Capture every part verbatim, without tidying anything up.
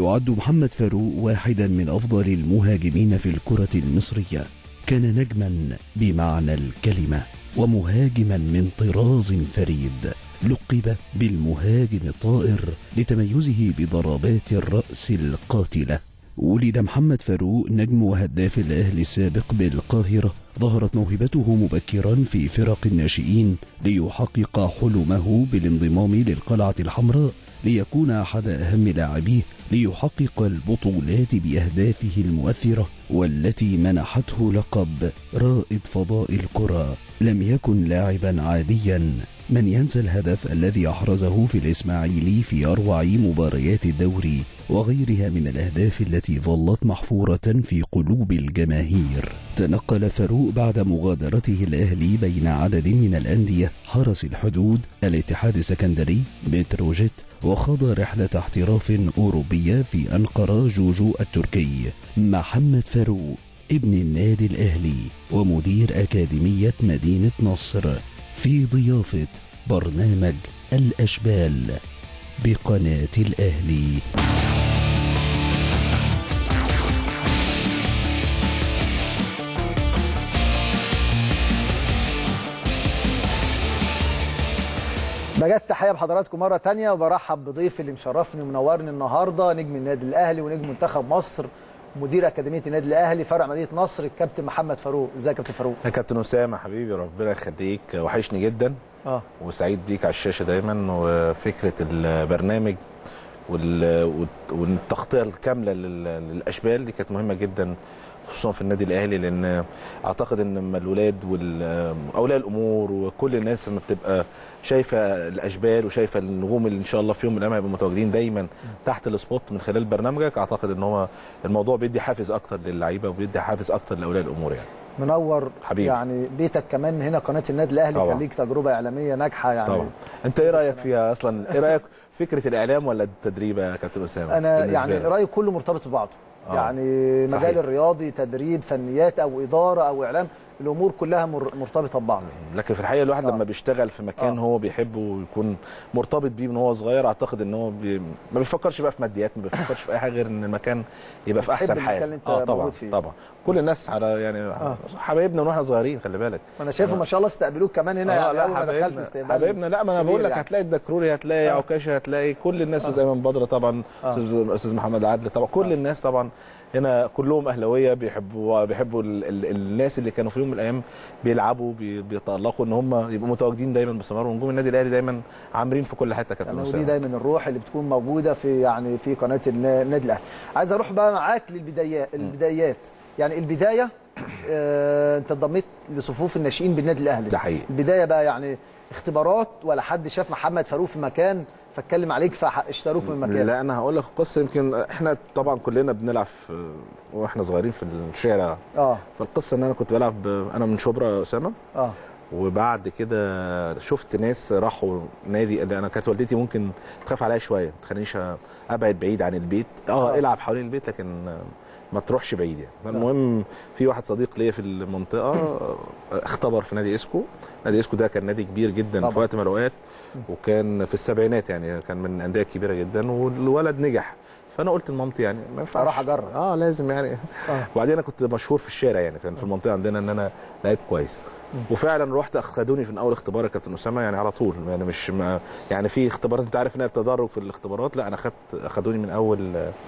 يعد محمد فاروق واحدا من أفضل المهاجمين في الكرة المصرية. كان نجما بمعنى الكلمة ومهاجما من طراز فريد، لقب بالمهاجم الطائر لتميزه بضربات الرأس القاتلة. ولد محمد فاروق نجم وهداف الأهلي السابق بالقاهرة. ظهرت موهبته مبكرا في فرق الناشئين ليحقق حلمه بالانضمام للقلعة الحمراء ليكون أحد أهم لاعبيه، ليحقق البطولات بأهدافه المؤثرة والتي منحته لقب رائد فضاء الكرة. لم يكن لاعبا عاديا. من ينسى الهدف الذي أحرزه في الإسماعيلي في أروع مباريات الدوري وغيرها من الأهداف التي ظلت محفورة في قلوب الجماهير. تنقل فاروق بعد مغادرته الأهلي بين عدد من الأندية: حرس الحدود، الاتحاد السكندري، بتروجيت، وخاض رحلة احتراف أوروبية في أنقرة جوجو التركي. محمد فاروق ابن النادي الأهلي ومدير أكاديمية مدينة نصر، في ضيافة برنامج الأشبال بقناة الأهلي. بجد تحية بحضراتكم مرة تانية، وبرحب بضيف اللي مشرفني ومنورني النهاردة، نجم النادي الأهلي ونجم منتخب مصر، مدير أكاديمية النادي الأهلي فرع مدينة نصر، الكابتن محمد فاروق. ازيك يا كابتن فاروق؟ يا كابتن أسامة حبيبي، ربنا يخليك، وحشني جدا اه وسعيد بيك على الشاشة دايما. وفكرة البرنامج والتغطية الكاملة للأشبال دي كانت مهمة جدا، خصوصا في النادي الاهلي، لان اعتقد ان لما الولاد واولياء الامور وكل الناس لما بتبقى شايفه الاشبال وشايفه النجوم اللي ان شاء الله في يوم من الايام هيبقوا متواجدين دايما تحت السبوت من خلال برنامجك، اعتقد ان هو الموضوع بيدي حافز اكتر للعيبه وبيدي حافز اكتر لاولياء الامور. يعني منور حبيبي. يعني بيتك كمان هنا قناه النادي الاهلي طبعا. كان ليك تجربه اعلاميه ناجحه يعني طبعا. انت ايه رايك فيها اصلا؟ ايه رايك فكره الاعلام ولا التدريب يا كابتن اسامه؟ انا يعني رايي كله مرتبط ببعضه. آه. يعني مجال صحيح. الرياضي، تدريب، فنيات او اداره او اعلام، الامور كلها مرتبطه ببعض. لكن في الحقيقه الواحد آه. لما بيشتغل في مكان آه. هو بيحبه ويكون مرتبط بيه من هو صغير، اعتقد ان هو بي... ما بيفكرش بقى في ماديات، ما بيفكرش في اي حاجه غير ان المكان يبقى في احسن حال. اه طبعا فيه. طبعا كل الناس على يعني آه. حبايبنا من واحنا صغيرين، خلي بالك. انا شايفه ما شاء الله استقبلوك كمان هنا. آه. يعني اول ما دخلت استقبال حبايبنا. لا ما انا بقول لك يعني. هتلاقي الدكروري، هتلاقي آه. عكاشه، هتلاقي كل الناس، زي ما بدر طبعا، استاذ آه. محمد عادل طبعا، كل آه. الناس طبعا هنا كلهم اهلاويه، بيحبوا بيحبوا ال ال الناس اللي كانوا في يوم من الايام بيلعبوا بيتالقوا ان هم يبقوا متواجدين دايما باستمرار. ونجوم النادي الاهلي دايما عامرين في كل حته. كابتن اسامه، ودي دايما الروح اللي بتكون موجوده في يعني في قناه النادي الاهلي. عايز اروح بقى معاك للبدايات. البدايات يعني البدايه آه انت انضميت لصفوف الناشئين بالنادي الاهلي. ده حقيقي. البدايه بقى يعني اختبارات ولا حد شاف محمد فاروق في مكان فاتكلم عليك فاشتروك من مكان؟ لا انا هقول لك قصه. يمكن احنا طبعا كلنا بنلعب واحنا صغيرين في الشارع. اه فالقصه ان انا كنت بلعب، انا من شبرا يا اسامه. اه وبعد كده شفت ناس راحوا نادي. انا كانت والدتي ممكن تخاف عليا شويه، ما تخلينيش ابعد بعيد عن البيت. اه, آه. العب حوالين البيت لكن ما تروحش بعيد يعني. المهم في واحد صديق ليا في المنطقه اختبر في نادي اسكو. نادي اسكو ده كان نادي كبير جدا طبعا. في وقت من الاوقات، وكان في السبعينات يعني، كان من الانديه الكبيره جدا، والولد نجح. فانا قلت لمامتي يعني ما ينفعش اروح اجرب. اه لازم يعني. آه. وبعدين انا كنت مشهور في الشارع يعني، كان في المنطقه عندنا ان انا لعيب كويس. وفعلا رحت اخدوني في اول اختبار يا كابتن اسامه يعني على طول. يعني مش ما يعني في اختبارات انت عارف انها بتدرج في الاختبارات، لا انا اخدت اخدوني من اول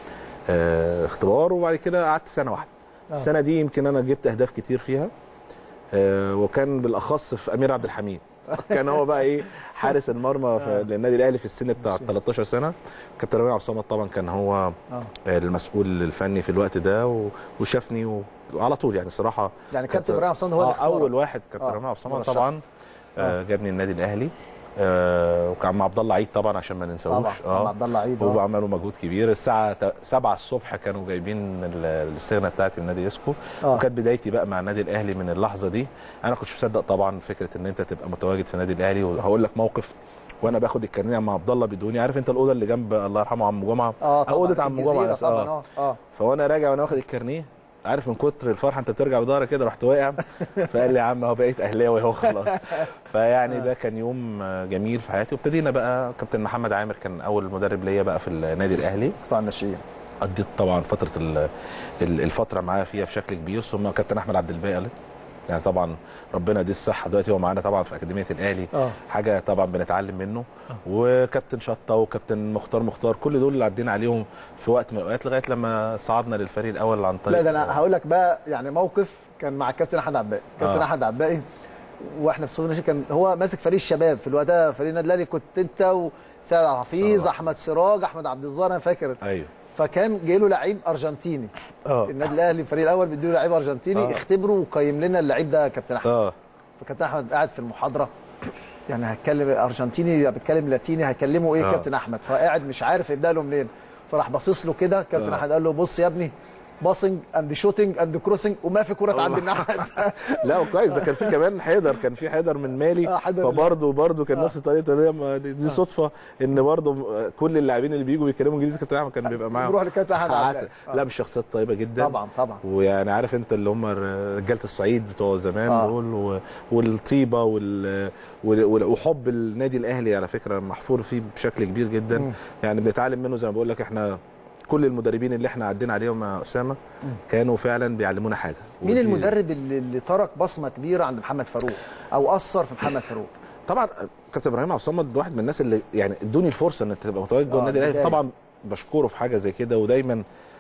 آه اختبار، وبعد كده قعدت سنه واحده. آه. السنه دي يمكن انا جبت اهداف كتير فيها، آه وكان بالاخص في امير عبد الحميد. كان هو بقى ايه حارس المرمى في للنادي الاهلي في السن بتاع تلتاشر سنه. كابتن ربيع عبد الصمد طبعا كان هو آه. المسؤول الفني في الوقت ده، وشافني وعلى طول يعني صراحه. يعني كابتن ربيع عبد الصمد هو آه اول واحد. كابتن ربيع عبد الصمد طبعا آه جابني النادي الاهلي، آه وكان مع عبد الله عيد طبعا عشان ما ننساهوش. طبعا اه عبد الله عيد. هو عملوا مجهود كبير. الساعه سبعة الصبح كانوا جايبين الاستغنى بتاعتي من نادي اسكو. آه. وكانت بدايتي بقى مع النادي الاهلي من اللحظه دي. انا كنتش مصدق طبعا فكره ان انت تبقى متواجد في النادي الاهلي. وهقول لك موقف وانا باخد الكارنيه مع عبد الله بدوني، عارف انت الاوضه اللي جنب الله يرحمه عم جمعه؟ اه طبعا اوضه عم جمعه طبعا. اه اه فوانا راجع وانا واخد الكارنيه، عارف من كتر الفرحه انت بترجع بظهرك كده، رحت واقع. فقال لي يا عم اهو بقيت اهلاوي اهو خلاص. فيعني ده كان يوم جميل في حياتي. وابتدينا بقى. كابتن محمد عامر كان اول مدرب ليا بقى في النادي الاهلي قطاع الناشئين. قضيت طبعا فتره الفتره معاه فيها بشكل كبير. ثم كابتن احمد عبد الباقي يعني طبعا ربنا يديه الصحه، دلوقتي هو معانا طبعا في اكاديميه الاهلي. أوه. حاجه طبعا بنتعلم منه. أوه. وكابتن شطه وكابتن مختار مختار كل دول اللي عدينا عليهم في وقت من الاوقات لغايه لما صعدنا للفريق الاول عن طريق. لا ده انا هقول لك بقى يعني موقف كان مع الكابتن احمد عبد الباقي. كابتن احمد عبد الباقي واحنا في السوبر كان هو ماسك فريق الشباب في الوقت ده، فريق النادي الاهلي كنت انت وسيد عبد الحفيظ، احمد سراج، احمد عبد الظاهر، انا فاكر. ايوه. فكان جاي له لعيب ارجنتيني. اه النادي الاهلي الفريق الاول بيديله لعيب ارجنتيني. أوه. اختبره وقيم لنا اللعيب ده كابتن احمد. اه فكابتن احمد قاعد في المحاضره يعني هتكلم ارجنتيني بيتكلم لاتيني، هيكلمه ايه؟ أوه. كابتن احمد. فقاعد مش عارف يبدا له منين، فراح باصص له كده كابتن احمد قال له بص يا ابني، باسنج اند شوتنج اند كروسنج وما في كره تعدي الناحيه. لا كويس، ده كان في كمان حيدر، كان في حيدر من مالي. فبرضه برضه كان نفس الطريقه دي, دي صدفه ان برضه كل اللاعبين اللي بييجوا بيتكلموا انجليزي كابتن احمد كان بيبقى معاهم. بيروح لكابتن احمد. لا مش شخصيات طيبه جدا طبعا طبعا. ويعني عارف انت اللي هم رجاله الصعيد بتوع زمان دول. والطيبه وال وحب النادي الاهلي على فكره محفور فيه بشكل كبير جدا. م. يعني بنتعلم منه زي ما بقول لك. احنا كل المدربين اللي احنا عدينا عليهم مع اسامه كانوا فعلا بيعلمونا حاجه. مين المدرب اللي, اللي ترك بصمه كبيره عند محمد فاروق او اثر في محمد فاروق؟ طبعا كابتن ابراهيم عبد الصمد واحد من الناس اللي يعني ادوني الفرصه ان تبقى متواجد جوه النادي الاهلي. طبعا بشكره في حاجه زي كده، ودايما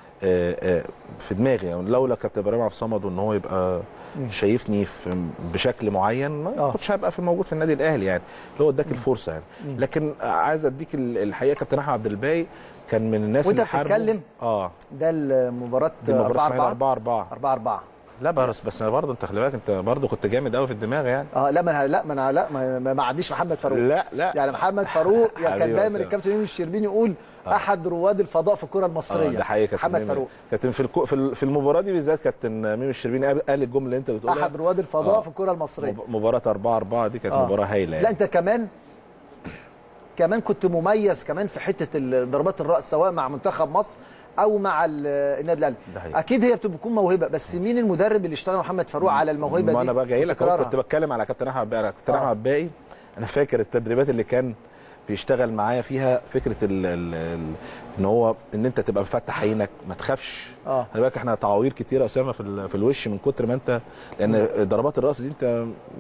في دماغي يعني لولا كابتن ابراهيم عبد الصمد وان هو يبقى شايفني في بشكل معين ما كنتش هبقى في موجود في النادي الاهلي يعني، اللي هو اداك الفرصه يعني. لكن عايز اديك الحقيقه كابتن احمد عبد الباقي كان من الناس اللي حاربوا. وانت بتتكلم اه ده المباراه أربعة أربعة أربعة أربعة لا بس بس برضه انت خلي بالك انت برضه كنت جامد قوي في الدماغ يعني. اه لا ما انا لا ما انا لا ما, ما عديش محمد فاروق. لا لا يعني محمد فاروق يعني كان دايما الكابتن ميمي الشربيني يقول آه. احد رواد الفضاء في الكره المصريه. آه ده حقيقي محمد فاروق. كابتن في الكو في المباراه دي بالذات كابتن ميمي الشربيني قال الجمله اللي انت بتقولها، احد رواد الفضاء آه. في الكره المصريه. مباراه أربعة أربعة دي كانت آه. مباراه هايله يعني. لا انت كمان كمان كنت مميز كمان في حته ضربات الراس سواء مع منتخب مصر او مع النادي الاهلي. اكيد هي بتكون موهبه، بس مين المدرب اللي اشتغل محمد فاروق على الموهبه دي؟ ما انا بقى جاي لك كنت بتكلم على كابتن احمد باقي. كابتن احمد آه. باقي انا فاكر التدريبات اللي كان بيشتغل معايا فيها فكره ال ال ال ان هو ان انت تبقى مفتح عينك ما تخافش. اه خلي بالك احنا تعاوير كتيره يا اسامه في, في الوش من كتر ما انت، لان ضربات الراس دي انت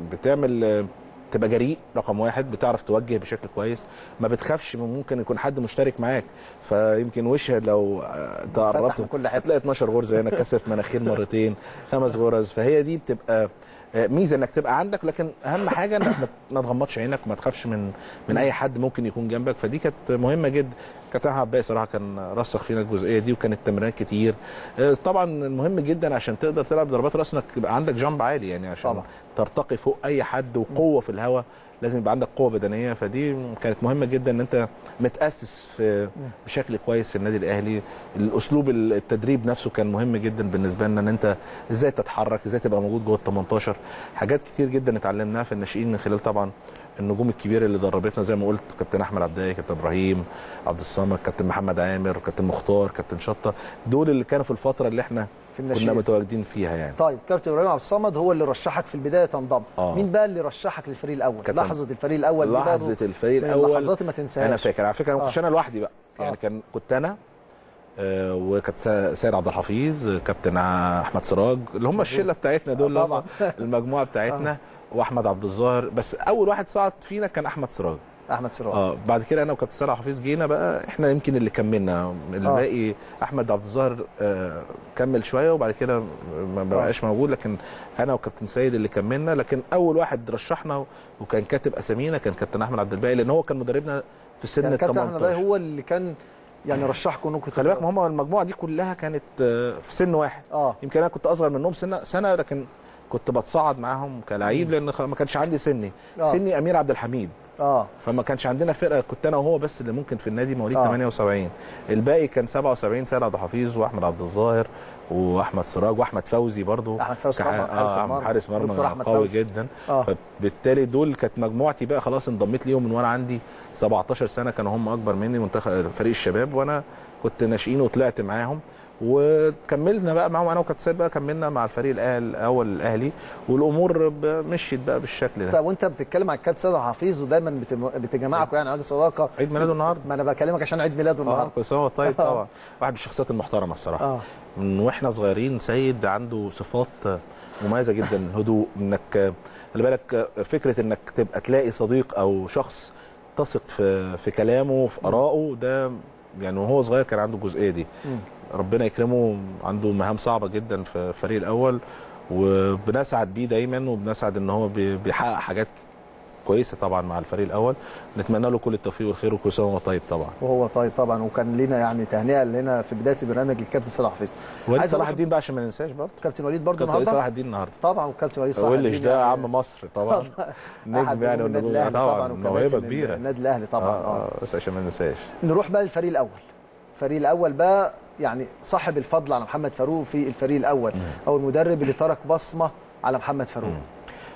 بتعمل تبقى جريء رقم واحد، بتعرف توجه بشكل كويس، ما بتخافش ممكن يكون حد مشترك معاك فيمكن وشها لو تقربت هتلاقي اتناشر غرزه هنا، كسف مناخير مرتين، خمس غرز. فهي دي بتبقى ميزه انك تبقى عندك، لكن اهم حاجه انك ما تغمضش عينك وما تخافش من من اي حد ممكن يكون جنبك. فدي كانت مهمه جدا. كابتن احمد باقي صراحه كان رسخ فينا الجزئيه دي، وكانت تمرينات كتير. طبعا مهم جدا عشان تقدر تلعب ضربات راس انك يبقى عندك جامب عالي يعني، عشان طبعا ترتقي فوق اي حد، وقوه في الهواء لازم يبقى عندك قوه بدنيه. فدي كانت مهمه جدا ان انت متاسس في بشكل كويس في النادي الاهلي. الاسلوب التدريب نفسه كان مهم جدا بالنسبه لنا، ان انت ازاي تتحرك، ازاي تبقى موجود جوه ال تمنتاشر. حاجات كتير جدا اتعلمناها في الناشئين من خلال طبعا النجوم الكبيره اللي دربتنا زي ما قلت، كابتن احمد عبد الباقي، كابتن ابراهيم عبد الصمد، كابتن محمد عامر، كابتن مختار، كابتن شطه، دول اللي كانوا في الفتره اللي احنا كنا متواجدين فيها يعني. طيب كابتن ابراهيم عبد الصمد هو اللي رشحك في البدايه تنضم. آه. مين بقى اللي رشحك للفريق الاول؟ لحظه الفريق الاول لحظه الفريق الاول لحظات ما تنساهاش. انا فاكر على فكره ما كنتش آه. انا لوحدي بقى يعني. آه. كان كنت انا آه وكابتن سيد عبد الحفيظ، كابتن احمد سراج، اللي هم الشله بتاعتنا دول، آه المجموعه بتاعتنا. آه. واحمد عبد الظاهر. بس اول واحد صعد فينا كان احمد سراج. احمد سراج اه بعد كده انا وكابتن سيد عبد الحفيظ جينا بقى احنا يمكن اللي كملنا. الباقي آه. احمد عبد الظاهر آه كمل شويه وبعد كده ما بقاش آه. موجود، لكن انا وكابتن سيد اللي كملنا. لكن اول واحد رشحنا وكان كاتب اسامينا كان كابتن احمد عبد الباقي، لان هو كان مدربنا في سن ال تمنتاشر. كابتن احمد هو اللي كان يعني رشحكم انكم خلي بالك، ما هم المجموعه دي كلها كانت في سن واحد. اه يمكن انا كنت اصغر منهم سنه سنه لكن كنت بتصعد معاهم كلاعب، لان ما كانش عندي سني. آه. سني امير عبد الحميد. اه فما كانش عندنا فرقه، كنت انا وهو بس اللي ممكن في النادي مواليد آه. تمانية وسبعين. الباقي كان سبعة وسبعين، سيد عبد الحفيظ واحمد عبد الظاهر واحمد سراج واحمد فوزي برضو. احمد فوزي طبعا حارس مرمى حارس مرمى قوي جدا. آه. فبالتالي دول كانت مجموعتي بقى خلاص انضميت ليهم من وانا عندي سبعتاشر سنه. كانوا هم اكبر مني، منتخب فريق الشباب، وانا كنت ناشئين وطلعت معاهم. وكملنا بقى معاهم انا وكابتن سيد بقى، كملنا مع الفريق الاهلي الاول الاهلي، والامور مشيت بقى بالشكل ده. طب وانت بتتكلم عن الكابتن سيد حفيظ ودايما بتم... بتجمعكم يعني عقد صداقه. عيد ميلاده النهارده. ما انا بكلمك عشان عيد ميلاده النهارده. اه كل سنه وانت طيب طبعا. واحد من الشخصيات المحترمه الصراحه. اه من واحنا صغيرين سيد عنده صفات مميزه جدا، الهدوء، انك خلي بالك فكره انك تبقى تلاقي صديق او شخص تثق في في كلامه وفي ارائه، ده يعني وهو صغير كان عنده الجزئيه دي. م. ربنا يكرمه، عنده مهام صعبه جدا في الفريق الاول، وبنسعد بيه دايما، وبنسعد ان هو بيحقق حاجات كويسه طبعا مع الفريق الاول. نتمنى له كل التوفيق والخير، وكل سنه وهو طيب طبعا. وهو طيب طبعا، وكان لنا يعني تهنئه لنا في بدايه البرنامج للكابتن سيد حفيظ. وليد صلاح الدين بقى عشان ما ننساش برضه، كابتن وليد برضه النهارده. كابتن صلاح الدين النهارده طبعا، وكابتن وليد صلاح الدين وليش ده يعني عم مصر طبعا نجم يعني، والنجوم طبعا، موهبه كبيره النادي الاهلي طبعا. اه, آه بس عشان ما ننساش. نروح بقى للفريق الاول. الفريق الاول بقى يعني صاحب الفضل على محمد فاروق في الفريق الاول، م. او المدرب اللي ترك بصمه على محمد فاروق. م.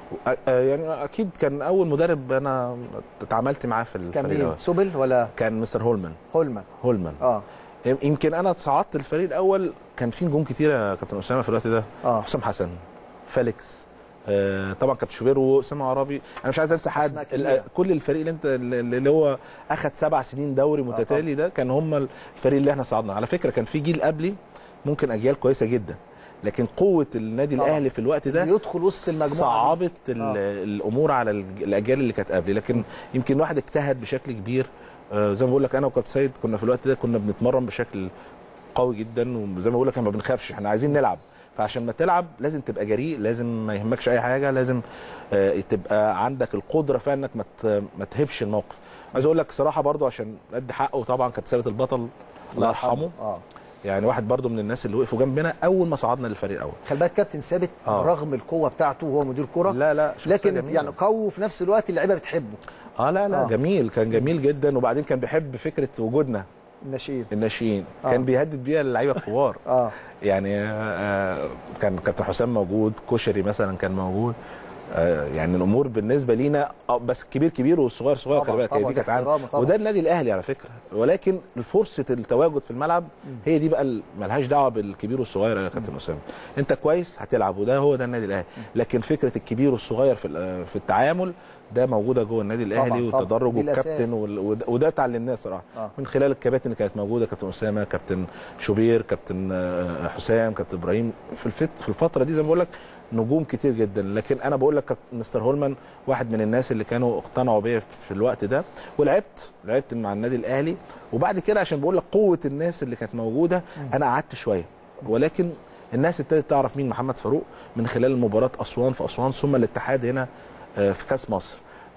يعني اكيد كان اول مدرب انا اتعاملت معاه في الفريق. كان مين؟ سوبل ولا كان مستر هولمان؟ هولمان هولمان اه يمكن انا صعدت الفريق الاول، كان في نجوم كتيره يا كابتن اسامه في الوقت ده. اه حسام حسن، فيليكس، آه طبعا كابتن شوبير واسامه عرابي. انا مش عايز انسى حد، كل الفريق اللي انت اللي هو اخذ سبع سنين دوري متتالي ده كان هم الفريق اللي احنا صعدنا. على فكره كان في جيل قبلي ممكن اجيال كويسه جدا، لكن قوه النادي طبعا. الاهلي في الوقت ده يدخل وسط المجموعه، صعبت آه. الامور على الاجيال اللي كانت قبلي، لكن م. يمكن الواحد اجتهد بشكل كبير. آه زي ما بقول لك انا وكابتن سيد كنا في الوقت ده كنا بنتمرن بشكل قوي جدا، وزي ما بقول لك احنا ما بنخافش، احنا عايزين نلعب. فعشان ما تلعب لازم تبقى جريء، لازم ما يهمكش اي حاجه، لازم آه تبقى عندك القدره فعلا انك ما ما تهبش الموقف. عايز اقول لك صراحه برضو عشان ادي حقه، طبعا كابتن ثابت البطل الله يرحمه، اه يعني واحد برضو من الناس اللي وقفوا جنبنا اول ما صعدنا للفريق الاول. خلي بالك كابتن ثابت آه. رغم القوه بتاعته وهو مدير كره، لا لا لكن جميل. يعني قوي وفي نفس الوقت اللعيبه بتحبه. اه لا لا آه. جميل، كان جميل جدا، وبعدين كان بيحب فكره وجودنا الناشئين الناشئين آه. كان بيهدد بيها اللعيبه الكبار. اه يعني آه كان كابتن حسام موجود، كشري مثلا كان موجود، آه يعني الامور بالنسبه لينا آه بس كبير كبير والصغير صغير. خلي بالك هي دي كانت عامه، وده النادي الاهلي على فكره، ولكن فرصه التواجد في الملعب هي دي بقى مالهاش دعوه بالكبير والصغير يا كابتن اسامه. انت كويس هتلعب، وده هو ده النادي الاهلي، لكن فكره الكبير والصغير في في التعامل ده موجوده جوه النادي الاهلي، والتدرج والكابتن، وده اتعلمناه صراحه آه. من خلال الكباتن اللي كانت موجوده، كابتن اسامه، كابتن شوبير، كابتن حسام، كابتن ابراهيم. في في الفتره دي زي ما بقول لك نجوم كتير جدا، لكن انا بقول لك مستر هولمان واحد من الناس اللي كانوا اقتنعوا بيا في الوقت ده، ولعبت لعبت مع النادي الاهلي. وبعد كده عشان بقول لك قوه الناس اللي كانت موجوده انا قعدت شويه، ولكن الناس ابتدت تعرف مين محمد فاروق من خلال مباراه اسوان في اسوان، ثم الاتحاد هنا في كاس مصر.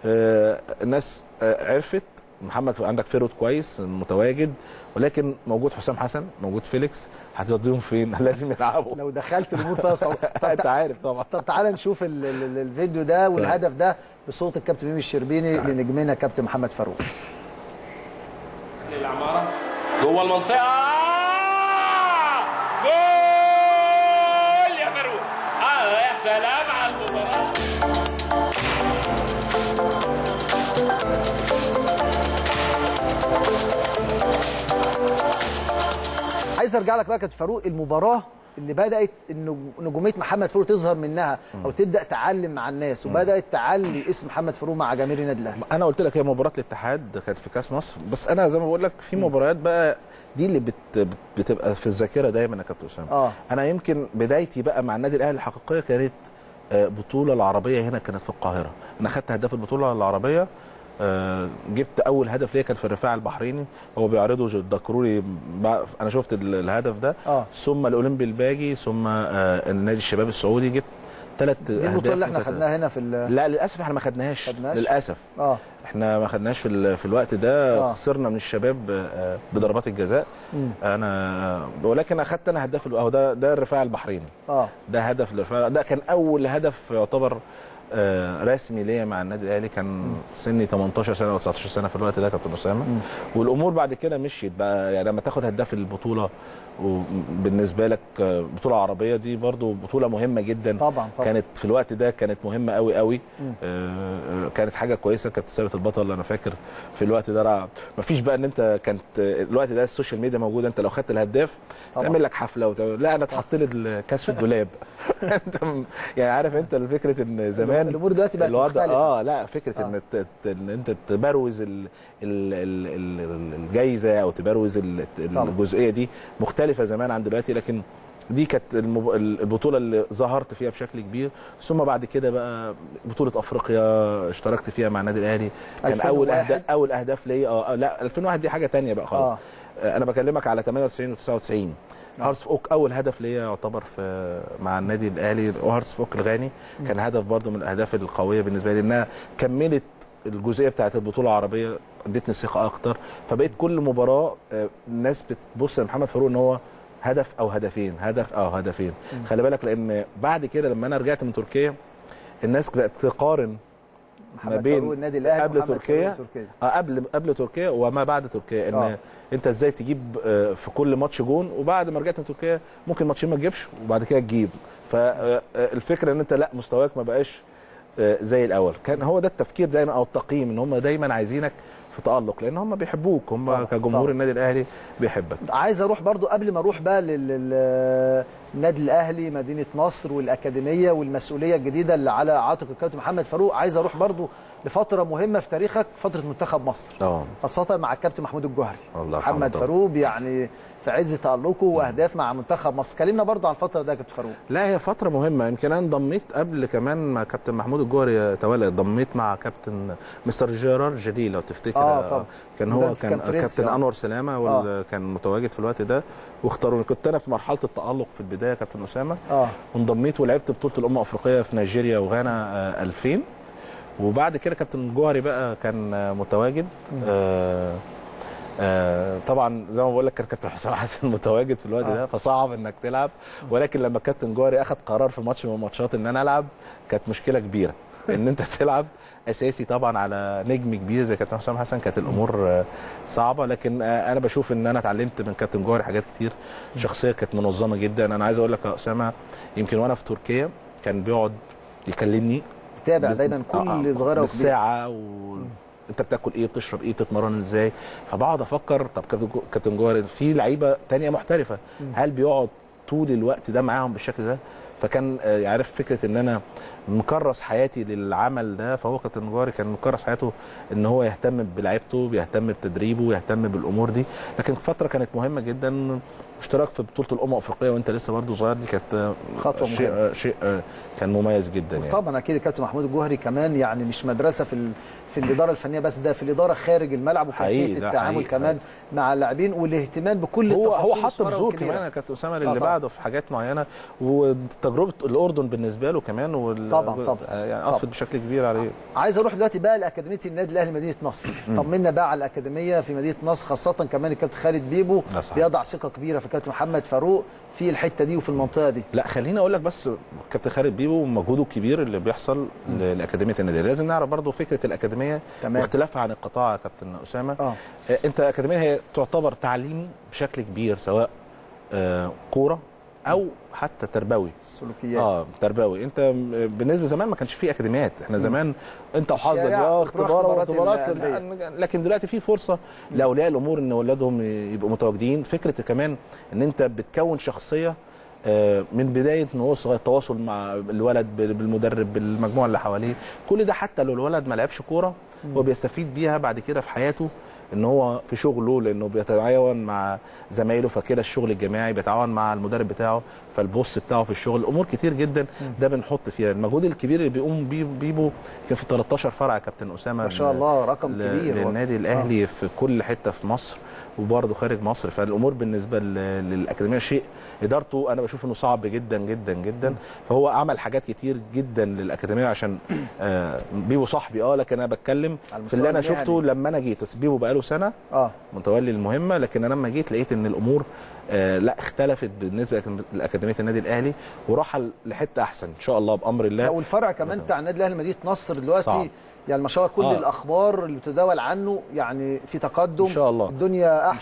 الناس عرفت محمد عندك فيرود كويس متواجد، ولكن موجود حسام حسن، موجود فيليكس، هتوديهم فين؟ لازم يلعبوا. لو دخلت الامور فيها صعوبه انت عارف طبعا. طب تعالى نشوف ال ال الفيديو ده والهدف ده بصوت الكابتن ميمي الشربيني لنجمنا كابتن محمد فاروق. العماره جوه المنطقه، جول يا فاروق. اه يا سلام على المباراه. عايز ارجع لك بقى كابتن فاروق، المباراه اللي بدات نجوميه محمد فاروق تظهر منها او تبدا تعلم مع الناس، وبدات تعلي اسم محمد فاروق مع جماهير النادي الاهلي. انا قلت لك هي مباراه الاتحاد كانت في كاس مصر، بس انا زي ما بقول لك في مباريات بقى دي اللي بت بتبقى في الذاكره دايما يا كابتن اسامه. آه. انا يمكن بدايتي بقى مع النادي الاهلي الحقيقيه كانت بطوله العربيه هنا، كانت في القاهره. انا خدت هداف البطوله العربيه، آه جبت اول هدف ليا كان في الرفاع البحريني، هو بيعرضه الدكروري، انا شفت الهدف ده. آه. ثم الاولمبي الباجي، ثم آه النادي الشباب السعودي، جبت ثلاث اهداف. دي البطوله اللي احنا خدناها هنا في لا للاسف احنا ما خدناهاش للاسف. اه احنا ما خدناش في في الوقت ده. آه. خسرنا من الشباب آه بضربات الجزاء. مم. انا ولكن اخدت انا هداف اهو ده ده الرفاع البحريني. اه ده هدف الرفاع، ده كان اول هدف يعتبر آه رسمي ليا مع النادي الاهلي. كان مم. سني تمنتاشر سنه او تسعتاشر سنه في الوقت ده كابتن اسامه. والامور بعد كده مشيت بقى، يعني لما تاخد هداف البطوله وبالنسبه لك بطوله عربيه دي برضو بطوله مهمه جدا. طبعا طبعا كانت في الوقت ده كانت مهمه قوي قوي. آه كانت حاجه كويسه. كانت ثابت البطل انا فاكر في الوقت ده ما فيش بقى ان انت كانت الوقت ده السوشيال ميديا موجوده، انت لو خدت الهداف تعمل لك حفله وتعمل. لا انا اتحط لي الكاس في الدولاب. انت يعني عارف انت فكره ان زمان الامور دلوقتي بقت مختلفه. اه لا فكره آه. ان ان انت تبروز ال ال الجايزه او تبروز الجزئيه دي مختلفه زمان عن دلوقتي، لكن دي كانت البطوله اللي ظهرت فيها بشكل كبير. ثم بعد كده بقى بطوله افريقيا اشتركت فيها مع النادي الاهلي، كان اول اهداف اول اهداف ليا. اه لا ألفين وواحد دي حاجه ثانيه بقى خالص. آه. انا بكلمك على ثمانية وتسعين وتسعة وتسعين. هارتس اوك اول هدف ليا يعتبر في مع النادي الاهلي، وهارتس اوك الغاني كان هدف برده من الاهداف القويه بالنسبه لي، انها كملت الجزئيه بتاعت البطوله العربيه، ادتني ثقه اكتر. فبقيت كل مباراه الناس بتبص لمحمد فاروق ان هو هدف او هدفين، هدف او هدفين. م. خلي بالك لان بعد كده لما انا رجعت من تركيا الناس بقت تقارن ما بين النادي الاهلي قبل تركيا اه قبل قبل تركيا وما بعد تركيا، ان أوه. انت ازاي تجيب في كل ماتش جون، وبعد ما رجعت من تركيا ممكن ماتشين ما تجيبش وبعد كده تجيب. فالفكره ان انت لا مستواك ما بقاش زي الاول. كان هو ده التفكير دايما او التقييم، ان هم دايما عايزينك في تألق لان هم بيحبوك، هم طبعا كجمهور طبعا. النادي الاهلي بيحبك. عايز اروح برضو قبل ما اروح بقى للنادي الاهلي مدينه نصر والاكاديميه والمسؤوليه الجديده اللي على عاتق الكابتن محمد فاروق، عايز اروح برضو لفتره مهمه في تاريخك، فتره منتخب مصر. اه خاصه مع الكابتن محمود الجوهري. محمد فاروق يعني في عز تألقه واهداف مع منتخب مصر. كلمنا برضو عن الفتره دي يا كابتن فاروق. لا هي فتره مهمه، يمكن انا انضميت قبل كمان ما كابتن محمود الجوهري تولى، انضميت مع كابتن مستر جيرار جديد لو تفتكر. اه طبعا كان هو كان كابتن انور سلامه واللي كان متواجد في الوقت ده واختاروني. كنت انا في مرحله التألق في البدايه كابتن اسامه. اه وانضميت ولعبت بطوله الامم الافريقيه في نيجيريا وغانا ألفين. وبعد كده كابتن الجوهري بقى كان متواجد. آه آه طبعا زي ما بقول لك كان كابتن حسام حسن متواجد في الوقت آه. ده، فصعب انك تلعب. ولكن لما الكابتن جوهري اخذ قرار في ماتش من الماتشات ان انا العب، كانت مشكله كبيره ان انت تلعب اساسي طبعا على نجم كبير زي كابتن حسام حسن. كانت الامور صعبه، لكن انا بشوف ان انا اتعلمت من كابتن جوهري حاجات كتير. شخصيه كانت منظمه جدا. انا عايز اقول لك يا اسامه، يمكن وانا في تركيا كان بيقعد يكلمني، بتابع دايما كل آه صغيره وكبيره بالساعه و... انت بتاكل ايه، بتشرب ايه، بتتمرن ازاي. فبقعد افكر طب كابتن جوهري في لعيبه ثانيه محترفه، هل بيقعد طول الوقت ده معاهم بالشكل ده؟ فكان يعرف فكره ان انا مكرس حياتي للعمل ده. فهو كابتن جوهري كان مكرس حياته ان هو يهتم بلعيبته، بيهتم بتدريبه، يهتم بالامور دي. لكن فتره كانت مهمه جدا. اشتراك في بطوله الامم الافريقيه وانت لسه برضه صغير، دي كانت خطوه شيء مهمه، شيء كان مميز جدا يعني. طبعا اكيد الكابتن محمود الجوهري كمان يعني مش مدرسه في في الاداره الفنيه بس، ده في الاداره خارج الملعب وكيفيه التعامل حقيقي كمان حقيقي. مع اللاعبين والاهتمام بكل هو هو حط بذور كمان يا كابتن اسامه اللي بعده في حاجات معينه، وتجربه الاردن بالنسبه له كمان وال... طبعا طبعا يعني اثرت بشكل كبير عليه. عايز اروح دلوقتي بقى لاكاديميه النادي الاهلي مدينه نصر. طمنا بقى على الاكاديميه في مدينه نصر، خاصه كمان الكابتن خالد بيبو بيضع ثقه كبيره في الكابتن محمد فاروق في الحته دي وفي المنطقه دي. لا خليني اقول لك بس كابتن خالد بيبو مجهوده الكبير اللي بيحصل لاكاديميه النادي. لازم نعرف برضو فكره الاكاديميه واختلافها عن القطاع يا كابتن اسامه. آه. انت الاكاديميه هي تعتبر تعليمي بشكل كبير، سواء آه كوره او حتى تربوي، سلوكيات. اه تربوي. انت بالنسبه زمان ما كانش فيه اكاديميات، احنا زمان انت وحظك اه اختبار واختبارات، لكن دلوقتي في فرصه لاولياء الامور ان اولادهم يبقوا متواجدين. فكره كمان ان انت بتكون شخصيه من بدايه ان هو صغير، التواصل مع الولد بالمدرب بالمجموعه اللي حواليه، كل ده حتى لو الولد ما لعبش كوره هو بيستفيد بيها بعد كده في حياته، ان هو في شغله لانه بيتعاون مع زمايله، فكده الشغل الجماعي بيتعاون مع المدرب بتاعه، فالبوس بتاعه في الشغل، امور كتير جدا ده بنحط فيها. المجهود الكبير اللي بيقوم بيه بيبو كان في تلتاشر فرع يا كابتن اسامه ما شاء الله، رقم كبير للنادي الاهلي آه. في كل حته في مصر وبرضه خارج مصر. فالامور بالنسبه للاكاديميه شيء ادارته انا بشوف انه صعب جدا جدا جدا. فهو عمل حاجات كتير جدا للاكاديميه عشان آه بيبو صاحبي اه لكن انا بتكلم في اللي انا شفته لما انا جيت. بيبو بقاله سنه اه متولي المهمه، لكن انا لما جيت لقيت ان الامور آه لا اختلفت بالنسبه لاكاديميه النادي الاهلي وراح لحته احسن ان شاء الله بامر الله. والفرع كمان بتاع النادي الاهلي مدينه نصر دلوقتي صعب. يعني ما شاء الله كل آه. الاخبار اللي بتتداول عنه يعني في تقدم ان شاء الله، الدنيا احسن.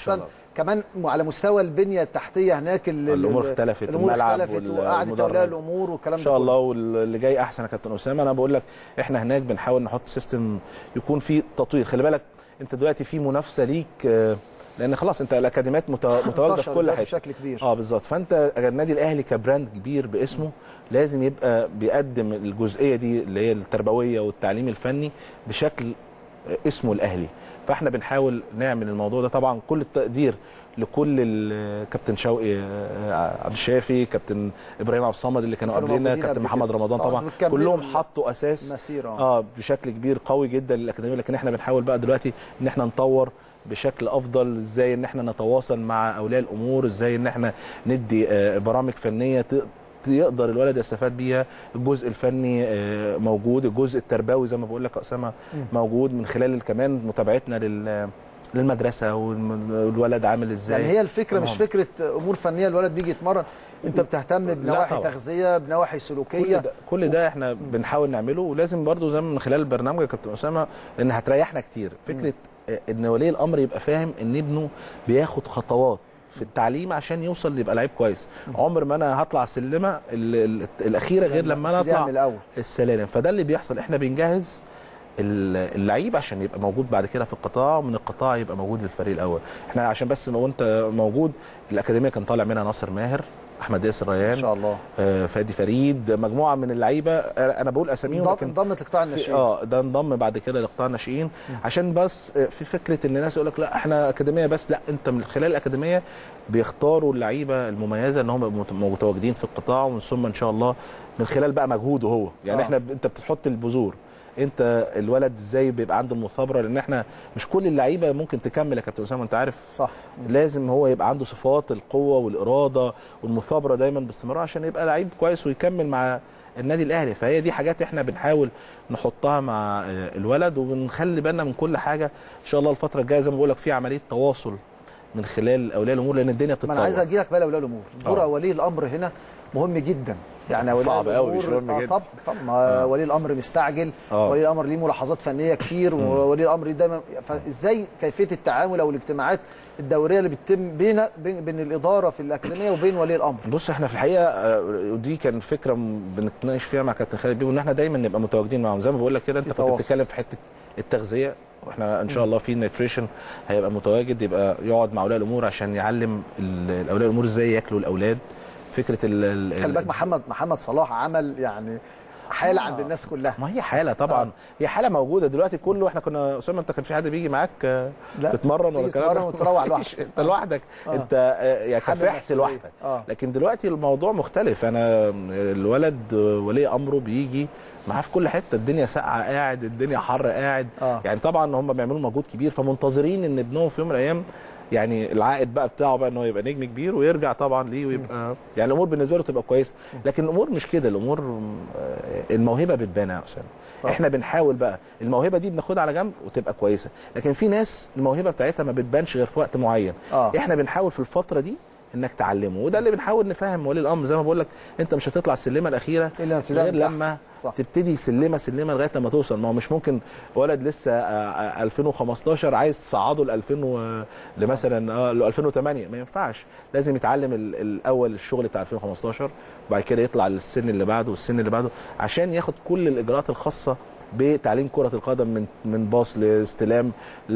كمان على مستوى البنيه التحتيه هناك الامور اختلفت، الامور الملعب اختلفت وقعدت اولياء الامور والكلام ده ان شاء الله. واللي جاي احسن يا كابتن اسامه. انا بقول لك احنا هناك بنحاول نحط سيستم يكون فيه تطوير. خلي بالك انت دلوقتي في منافسه ليك، لان خلاص انت الاكاديميات متواجده في كل حته بشكل كبير. اه بالظبط. فانت النادي الاهلي كبراند كبير باسمه لازم يبقى بيقدم الجزئيه دي اللي هي التربويه والتعليم الفني بشكل اسمه الاهلي. فاحنا بنحاول نعمل الموضوع ده. طبعا كل التقدير لكل كابتن شوقي عبد الشافي، كابتن ابراهيم عبد الصمد اللي كانوا قبلنا، كابتن محمد رمضان، طبعا كلهم حطوا اساس مسيرة. اه بشكل كبير قوي جدا للاكاديميه. لكن احنا بنحاول بقى دلوقتي ان احنا نطور بشكل افضل، ازاي ان احنا نتواصل مع اولياء الامور، ازاي ان احنا ندي برامج فنيه يقدر الولد يستفاد بيها. الجزء الفني موجود، الجزء التربوي زي ما بقول لك اسامه موجود من خلال كمان متابعتنا لل للمدرسه والولد عامل ازاي. يعني هي الفكره مش فكره امور فنيه الولد بيجي يتمرن، انت بتهتم بنواحي تغذيه، بنواحي سلوكيه، كل ده, كل ده احنا بنحاول نعمله. ولازم برضو زي من خلال البرنامج يا كابتن اسامه ان هتريحنا كتير فكره م. ان ولي الامر يبقى فاهم ان ابنه بياخد خطوات في التعليم عشان يوصل يبقى لعيب كويس. عمر ما انا هطلع السلمه الاخيره غير لما انا اطلع السلالم. فده اللي بيحصل، احنا بنجهز اللعيب عشان يبقى موجود بعد كده في القطاع، ومن القطاع يبقى موجود للفريق الاول. احنا عشان بس ما وانت موجود الاكاديميه كان طالع منها ناصر ماهر، احمد ياسر ريان، ان شاء الله، آه فادي فريد، مجموعه من اللعيبه انا بقول اساميهم لكن انضمت لقطاع الناشئين. اه ده انضم بعد كده لقطاع الناشئين عشان بس في فكره ان الناس يقول لك لا احنا اكاديميه بس، لا انت من خلال الاكاديميه بيختاروا اللعيبه المميزه ان هم متواجدين في القطاع، ومن ثم ان شاء الله من خلال بقى مجهوده هو. يعني آه. احنا انت بتحط البذور، انت الولد ازاي بيبقى عنده المثابره، لان احنا مش كل اللعيبه ممكن تكمل يا كابتن اسامه انت عارف. صح. لازم هو يبقى عنده صفات القوه والاراده والمثابره دايما باستمرار عشان يبقى لعيب كويس ويكمل مع النادي الاهلي. فهي دي حاجات احنا بنحاول نحطها مع الولد، وبنخلي بالنا من كل حاجه. ان شاء الله الفتره الجايه زي ما بقول لك في عمليه تواصل من خلال اولياء الامور، لان الدنيا بتتطور. ما انا عايز اجي لك بقى لاولياء الامور. دور ولي الامر هنا مهم جدا. يعني صعب قوي مش مهم جدا. طب طب آه. ولي الامر مستعجل، آه. ولي الامر ليه ملاحظات فنيه كتير، م. وولي الامر دايما. فازاي كيفيه التعامل او الاجتماعات الدوريه اللي بتتم بين بين الاداره في الاكاديميه وبين ولي الامر؟ بص احنا في الحقيقه ودي كان فكره بنتناقش فيها مع كابتن خالد بيبو ان احنا دايما نبقى متواجدين معاهم. زي ما بقول لك كده انت كنت بتتكلم في حته التغذيه، واحنا ان شاء الله في نيوتريشن هيبقى متواجد، يبقى يقعد مع اولياء الامور عشان يعلم اولياء الامور ازاي ياكلوا الاولاد. فكره ال خلي بالك محمد محمد صلاح عمل يعني حاله آه. عند الناس كلها. ما هي حاله طبعا. آه. هي حاله موجوده دلوقتي كله. احنا كنا اسامه انت كان في حد بيجي معاك تتمرن ولا كلام تتمرن وتروح لوحدك انت لوحدك آه. انت يعني كفاحس لوحدك آه. لكن دلوقتي الموضوع مختلف. انا الولد ولي امره بيجي معاه في كل حته، الدنيا ساقعه قاعد، الدنيا حر قاعد آه. يعني طبعا هم بيعملوا مجهود كبير، فمنتظرين ان ابنهم في يوم من الايام يعني العائد بقى بتاعه بقى ان هو يبقى نجم كبير ويرجع طبعا ليه ويبقى يعني الامور بالنسبه له تبقى كويسه. لكن الامور مش كده، الامور الموهبه بتبان يا اسامه. احنا بنحاول بقى الموهبه دي بناخدها على جنب وتبقى كويسه، لكن في ناس الموهبه بتاعتها ما بتبانش غير في وقت معين. آه. احنا بنحاول في الفتره دي انك تعلمه، وده اللي بنحاول نفهم ولي الامر. زي ما بقول لك انت مش هتطلع السلمه الاخيره غير لما صح. تبتدي سلمه سلمه لغايه لما توصل. ما هو مش ممكن ولد لسه ألفين وخمستاشر عايز تصعده ل ألفين و لمثلا اه ل ألفين وثمانية، ما ينفعش. لازم يتعلم الاول الشغل بتاع ألفين وخمستاشر وبعد كده يطلع للسن اللي بعده والسن اللي بعده عشان ياخد كل الاجراءات الخاصه بتعليم كرة القدم، من من باص لاستلام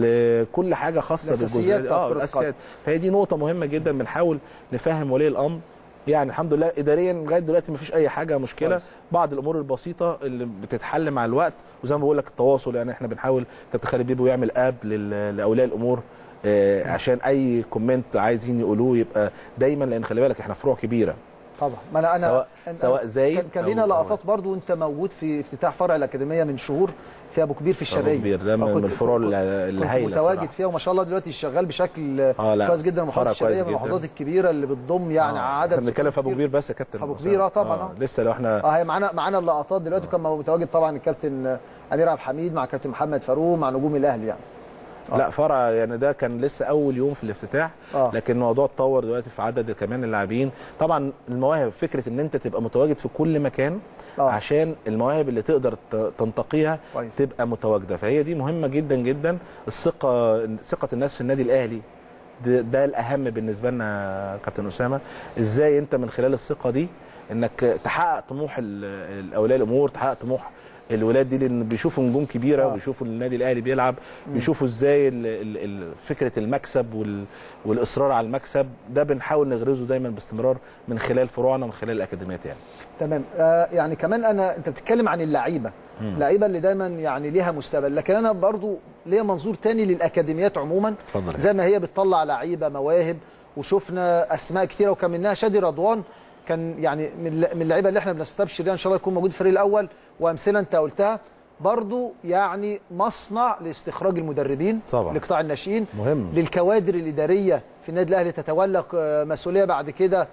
لكل حاجة خاصة بالجزئيات اه الاساسيات. فهي دي نقطة مهمة جدا بنحاول نفهم ولي الأمر. يعني الحمد لله إداريا لغاية دلوقتي ما فيش أي حاجة مشكلة، بعض الأمور البسيطة اللي بتتحل مع الوقت. وزي ما بقول لك التواصل، يعني احنا بنحاول كابتن خالد بيبو يعمل اب لأولياء الأمور آه عشان أي كومنت عايزين يقولوه يبقى دايما، لأن خلي بالك احنا فروع كبيرة طبعا. ما انا انا سواء, سواء زي كان, كان لينا لقطات برضو وانت موجود في افتتاح فرع الاكاديميه من شهور في ابو كبير في الشرقيه. ابو كبير ده من الفروع اللي هايله متواجد فيها وما شاء الله دلوقتي شغال بشكل آه كويس جدا. محافظه الشرقيه من المحافظات الكبيره اللي بتضم يعني آه عدد. احنا بنتكلم في ابو كبير بس يا كابتن. ابو كبير اه طبعا آه لسه لو احنا اه هي معانا معانا اللقطات دلوقتي. آه. كان متواجد طبعا الكابتن امير عبد الحميد مع كابتن محمد فاروق مع نجوم الاهلي يعني. آه. لا فرع يعني ده كان لسه اول يوم في الافتتاح. آه. لكن الموضوع اتطور دلوقتي في عدد كمان اللاعبين. طبعا المواهب، فكره ان انت تبقى متواجد في كل مكان آه. عشان المواهب اللي تقدر تنتقيها تبقى متواجده، فهي دي مهمه جدا جدا. الثقه ثقه الناس في النادي الاهلي ده, ده الاهم بالنسبه لنا كابتن اسامه. ازاي انت من خلال الثقه دي انك تحقق طموح الاولياء الامور، تحقق طموح الولاد دي، لان بيشوفوا نجوم كبيره آه. وبيشوفوا النادي الاهلي بيلعب، بيشوفوا ازاي فكره المكسب والاصرار على المكسب ده بنحاول نغرزه دايما باستمرار من خلال فروعنا، من خلال الاكاديميات يعني. تمام. آه يعني كمان انا انت بتتكلم عن اللعيبه، اللعيبه اللي دايما يعني ليها مستقبل، لكن انا برضو ليا منظور تاني للاكاديميات عموما. فضل. زي ما هي بتطلع لعيبه مواهب، وشفنا اسماء كتيره وكان منها شادي رضوان، كان يعني من اللعيبه اللي احنا بنستبشر ان شاء الله يكون موجود في الفريق الاول، وامثله انت قلتها برضو، يعني مصنع لاستخراج المدربين طبعا لقطاع الناشئين، مهم للكوادر الاداريه في النادي الاهلي تتولى مسؤوليه بعد كده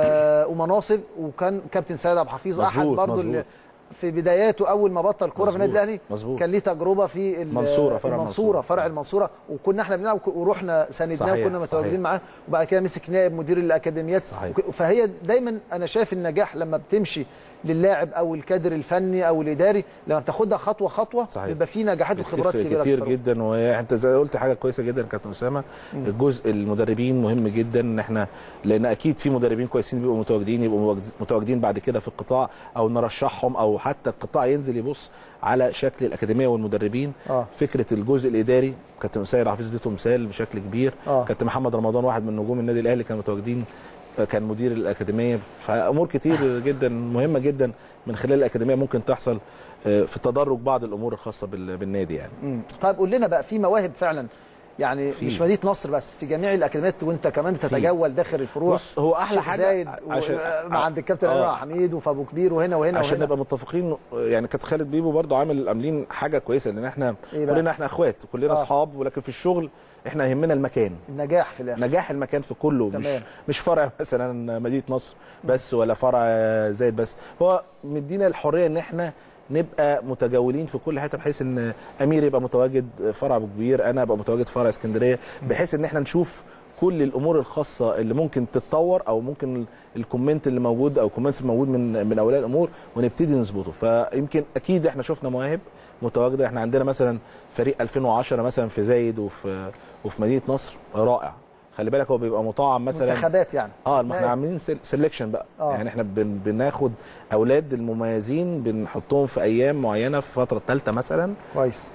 ومناصب. وكان كابتن سيد عبد الحفيظ احد برضو اللي في بداياته اول ما بطل كوره في النادي الاهلي كان ليه تجربه في المنصوره، فرع المنصوره فرع المنصوره، وكنا احنا بنلعب ورحنا ساندناه وكنا متواجدين معاه، وبعد كده مسك نائب مدير الاكاديميات. صحيح. فهي دايما انا شايف النجاح لما بتمشي للاعب او الكادر الفني او الاداري، لما بتاخدها خطوه خطوه بيبقى في نجاحات وخبرات كبيره كتير جدا. وانت زي قلت حاجه كويسه جدا كابتن اسامه، الجزء المدربين مهم جدا، ان احنا لان اكيد في مدربين كويسين بيبقوا متواجدين يبقوا متواجدين بعد كده في القطاع، او نرشحهم، او حتى القطاع ينزل يبص على شكل الاكاديميه والمدربين. آه. فكره الجزء الاداري كابتن سيد حفيظ اديته مثال بشكل كبير. آه. كابتن محمد رمضان واحد من نجوم النادي الاهلي كانوا متواجدين، كان مدير الاكاديميه. فامور كتير جدا مهمه جدا من خلال الاكاديميه ممكن تحصل في تدرج بعض الامور الخاصه بالنادي يعني. مم. طيب قول لنا بقى، في مواهب فعلا يعني فيه. مش مدينه نصر بس، في جميع الاكاديميات، وانت كمان بتتجول داخل الفروع. بص هو احلى حاجه زايد عشان مع عند الكابتن آه. حميد وفي ابو كبير وهنا وهنا عشان وهنا. نبقى متفقين يعني. كابتن خالد بيبو برضو عامل عاملين حاجه كويسه، لان احنا إيه كلنا احنا اخوات وكلنا اصحاب آه. ولكن في الشغل احنا يهمنا المكان، النجاح في الاخر، نجاح المكان في كله. تمام. مش مش فرع مثلا مدينه نصر بس ولا فرع زايد بس، هو مدينا الحريه ان احنا نبقى متجولين في كل حته، بحيث ان امير يبقى متواجد فرع ابو كبير، انا ابقى متواجد فرع اسكندريه، بحيث ان احنا نشوف كل الامور الخاصه اللي ممكن تتطور، او ممكن الكومنت اللي موجود او الكومنتس الموجود من من اولياء الامور، ونبتدي نظبطه. فيمكن اكيد احنا شفنا مواهب متواجده. احنا عندنا مثلا فريق ألفين وعشرة مثلا في زايد وفي وفي مدينه نصر رائع. خلي بالك هو بيبقى مطعم مثلا منتخبات يعني. اه احنا عاملين سيلكشن بقى. آه. يعني احنا بن بناخد اولاد المميزين بنحطهم في ايام معينه في فتره ثالثه مثلا. كويس.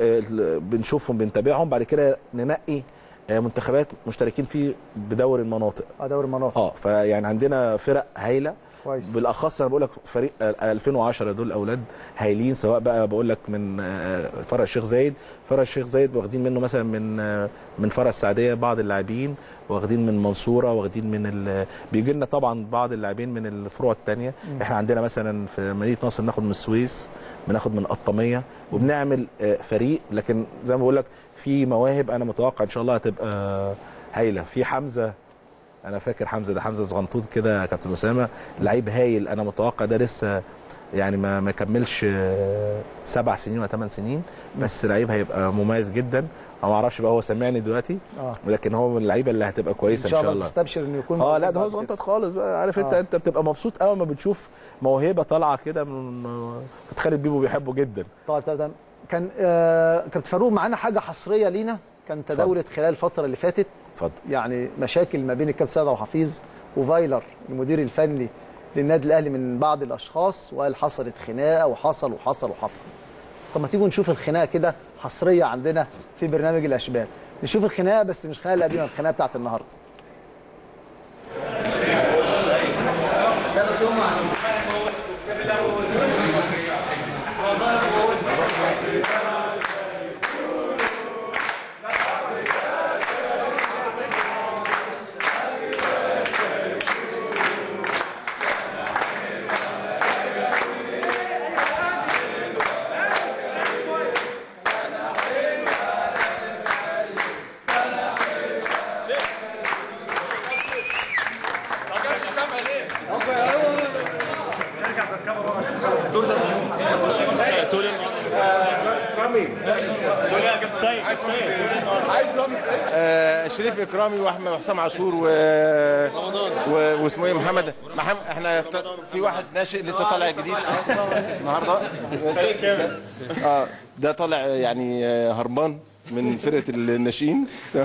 وبنشوفهم بنتابعهم، بعد كده ننقي منتخبات مشتركين فيه بدوري المناطق. اه دوري المناطق. اه فيعني عندنا فرق هايله. كويس. بالاخص انا بقول لك فريق ألفين وعشرة دول اولاد هايلين، سواء بقى بقول لك من فرع الشيخ زايد، فرع الشيخ زايد واخدين منه مثلا من من فرع السعديه بعض اللاعبين، واخدين من المنصوره، واخدين من ال... بيجي لنا طبعا بعض اللاعبين من الفروع الثانيه. احنا عندنا مثلا في مدينه نصر بناخد من السويس، بناخد من القطاميه، وبنعمل فريق. لكن زي ما بقول لك في مواهب انا متوقع ان شاء الله هتبقى هايله. في حمزه، انا فاكر حمزه ده حمزه صغنطوط كده كابتن اسامه، لعيب هايل. انا متوقع ده لسه يعني ما ما كملش سبع سنين ولا ثمان سنين، بس لعيب هيبقى مميز جدا. انا ما اعرفش بقى هو سامعني دلوقتي. آه. ولكن هو من اللعيبه اللي هتبقى كويسه ان شاء الله. ان شاء الله تستبشر انه يكون اه لا ده هو صغنطوط خالص بقى. عارف آه. انت انت بتبقى مبسوط قوي ما بتشوف موهبه طالعه كده من خالد بيبو بيحبه جدا. طيب طيب كان آه كابتن فاروق معانا حاجه حصريه لينا، كان تداولت خلال الفتره اللي فاتت. اتفضل. يعني مشاكل ما بين الكابتن سيد عبد الحفيظ وفايلر المدير الفني للنادي الاهلي من بعض الاشخاص، وقال حصلت خناقه وحصل وحصل وحصل. طب ما تيجوا نشوف الخناقه كده حصريه عندنا في برنامج الاشبال. نشوف الخناقه، بس مش الخناقه القديمه، الخناقه بتاعت النهارده. شريف اكرامي واحمد حسام عاشور و... و... واسمه ايه محمد محمد احنا في واحد ناشئ لسه طالع جديد النهارده اه ده طالع يعني هربان من فرقه الناشئين.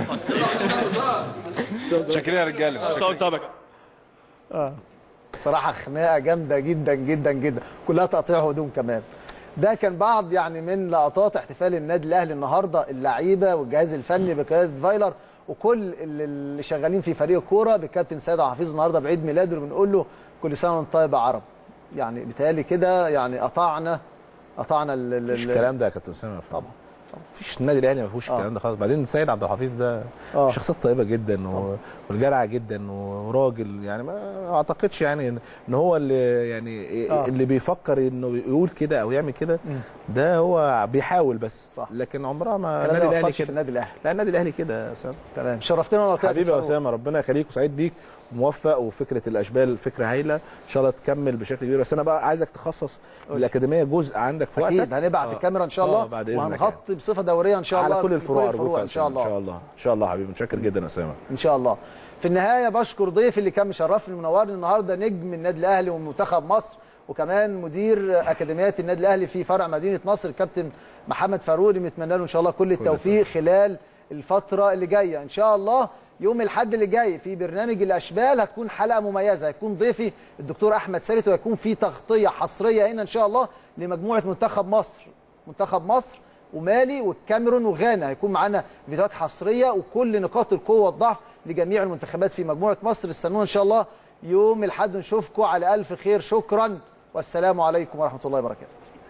شاكرين يا رجاله. صوت طبعا. اه صراحه خناقه جامده جدا جدا جدا، كلها تقطيع هدوم كمان. ده كان بعض يعني من لقطات احتفال النادي الاهلي النهارده، اللعيبه والجهاز الفني بقياده فايلر وكل اللي شغالين في فريق الكوره بكابتن سيد عبد الحفيظ النهارده بعيد ميلاده، اللي بنقول له كل سنه وانت طيب يا عرب. يعني بيتهيألي كده يعني قطعنا قطعنا مفيش الكلام ده يا كابتن اسامه. طبعا مفيش النادي الاهلي ما فيهوش الكلام ده خالص. بعدين سيد عبد الحفيظ ده آه. شخصيه طيبه جدا و... والجدع جدا وراجل، يعني ما اعتقدش يعني ان هو اللي يعني آه. اللي بيفكر انه يقول كده او يعمل كده، ده هو بيحاول بس صح. لكن عمرها ما النادي الاهلي كده. النادي الاهلي لا النادي الاهلي كده يا اسامه. تمام شرفتنا والله حبيبي يا اسامه، ربنا يخليك وسعيد بيك وموفق، وفكره الاشبال فكره هايله ان شاء الله تكمل بشكل كبير. بس انا بقى عايزك تخصص الاكاديميه جزء عندك في وقتك. اكيد هنبعت آه. الكاميرا ان شاء الله آه وهنغطي بصفه دوريه ان شاء الله على كل الفروع الفروع ان شاء الله. ان شاء الله ان شاء الله حبيبي، متشكر جدا يا اسامه. ان شاء الله. في النهايه بشكر ضيفي اللي كان مشرفني ومنورني النهارده، نجم النادي الاهلي ومنتخب مصر وكمان مدير اكاديميات النادي الاهلي في فرع مدينه نصر الكابتن محمد فاروق، اللي بنتمنى له ان شاء الله كل التوفيق خلال الفتره اللي جايه. ان شاء الله يوم الاحد اللي جاي في برنامج الاشبال هتكون حلقه مميزه، هيكون ضيفي الدكتور احمد ثابت، وهيكون في تغطيه حصريه هنا ان شاء الله لمجموعه منتخب مصر، منتخب مصر ومالي والكاميرون وغانا. هيكون معانا فيديوهات حصريه وكل نقاط القوه والضعف لجميع المنتخبات في مجموعه مصر. استنونا ان شاء الله يوم الاحد، نشوفكم على الف خير. شكرا والسلام عليكم ورحمه الله وبركاته.